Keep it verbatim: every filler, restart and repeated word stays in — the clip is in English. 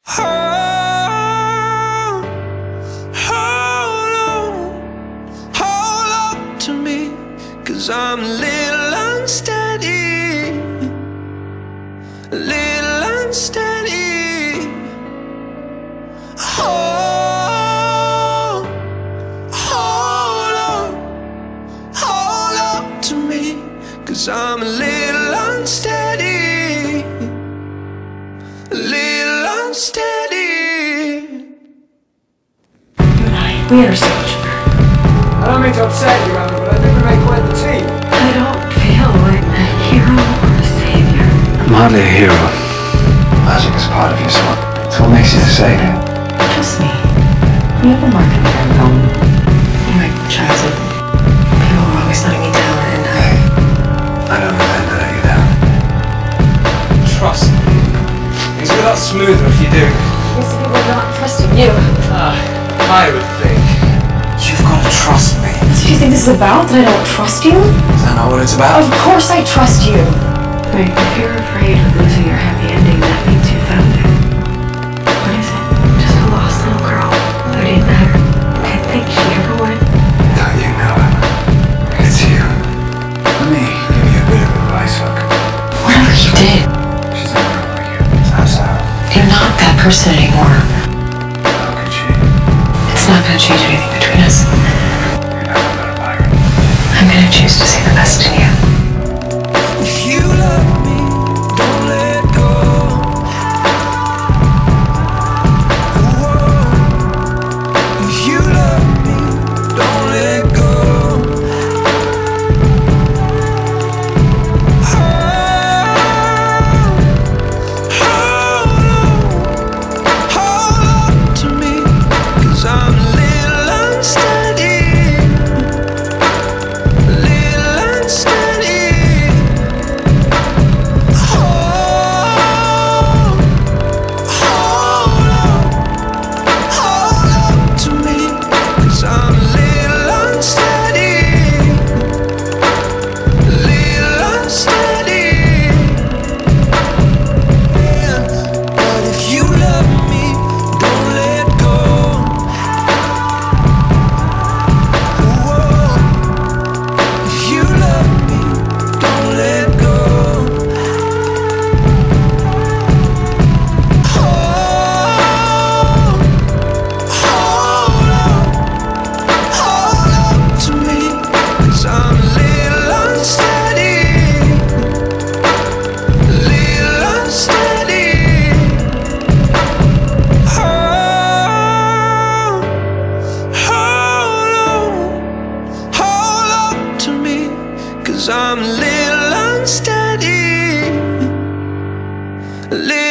Hold, hold on, hold on to me, 'cause I'm a little unsteady, a little unsteady. Hold, hold on, hold on to me, 'cause I'm a little unsteady, a little unsteady. You and I, we understand each other. I don't mean to upset you, Emma, but I think we make quite the team. I don't feel like a hero or a savior. I'm hardly a hero. Magic is part of you, Swan. It's what makes you the savior. Trust me. You have a mark in there, Bone. In my childhood, people were always letting me down, and I... I don't intend to let you down. Trust me. Things will be a lot smoother if you do. These people are not trusting you. Ah, I would think. You've got to trust me. That's what you think this is about? That I don't trust you? Is that not what it's about? Of course I trust you. Wait, if you're afraid of losing your happy ending, that means you found it. What is it? Just a lost little girl who didn't matter. Didn't think she ever would. Don't you know it? It's you. Let me give you a bit of advice, Hook. Whatever you did, She's never over you. How's that? you're not that person anymore. How could she? It's not gonna change anything between us. You're nothing but a pirate. I'm gonna choose to see the best in you. If you love me, don't let go. Whoa. If you love me, don't let go. Hold, hold on, hold on to me, 'cause I'm a little unsteady, a little unsteady. Hold, hold on, hold on to me, 'cause I'm a little unsteady, a little unsteady. Yeah, but if you love me, don't let go. Whoa. If you love me, don't let go. Hold, hold on, hold on to me, 'cause I'm a little unsteady, a little unsteady. Hold, hold on, hold on to me, 'cause I'm a little unsteady, a little